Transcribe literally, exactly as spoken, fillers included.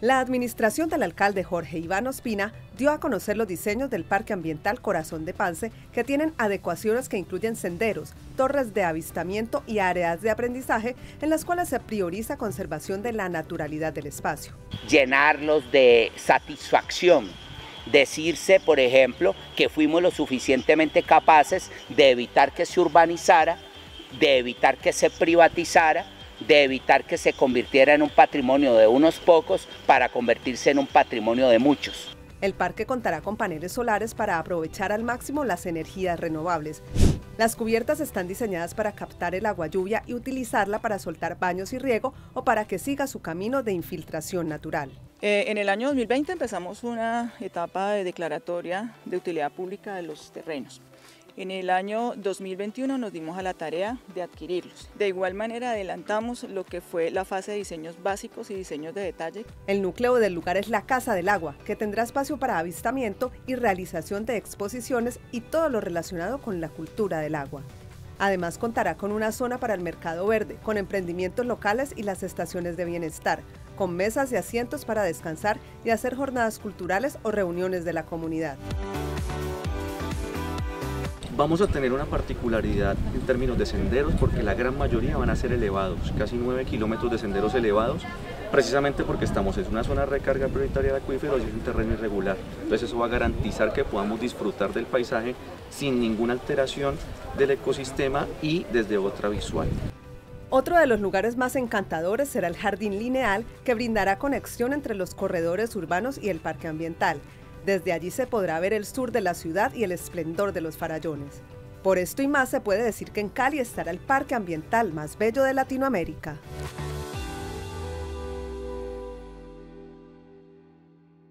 La administración del alcalde Jorge Iván Ospina dio a conocer los diseños del Parque Ambiental Corazón de Pance, que tienen adecuaciones que incluyen senderos, torres de avistamiento y áreas de aprendizaje en las cuales se prioriza conservación de la naturalidad del espacio. Llenarlos de satisfacción, decirse, por ejemplo, que fuimos lo suficientemente capaces de evitar que se urbanizara, de evitar que se privatizara, de evitar que se convirtiera en un patrimonio de unos pocos para convertirse en un patrimonio de muchos. El parque contará con paneles solares para aprovechar al máximo las energías renovables. Las cubiertas están diseñadas para captar el agua lluvia y utilizarla para soltar baños y riego o para que siga su camino de infiltración natural. Eh, en el año dos mil veinte empezamos una etapa de declaratoria de utilidad pública de los terrenos. En el año dos mil veintiuno nos dimos a la tarea de adquirirlos. De igual manera adelantamos lo que fue la fase de diseños básicos y diseños de detalle. El núcleo del lugar es la Casa del Agua, que tendrá espacio para avistamiento y realización de exposiciones y todo lo relacionado con la cultura del agua. Además contará con una zona para el mercado verde, con emprendimientos locales y las estaciones de bienestar, con mesas y asientos para descansar y hacer jornadas culturales o reuniones de la comunidad. Vamos a tener una particularidad en términos de senderos porque la gran mayoría van a ser elevados, casi nueve kilómetros de senderos elevados, precisamente porque estamos en una zona de recarga prioritaria de acuíferos y es un terreno irregular. Entonces eso va a garantizar que podamos disfrutar del paisaje sin ninguna alteración del ecosistema y desde otra visual. Otro de los lugares más encantadores será el Jardín Lineal, que brindará conexión entre los corredores urbanos y el parque ambiental. Desde allí se podrá ver el sur de la ciudad y el esplendor de los farallones. Por esto y más se puede decir que en Cali estará el parque ambiental más bello de Latinoamérica.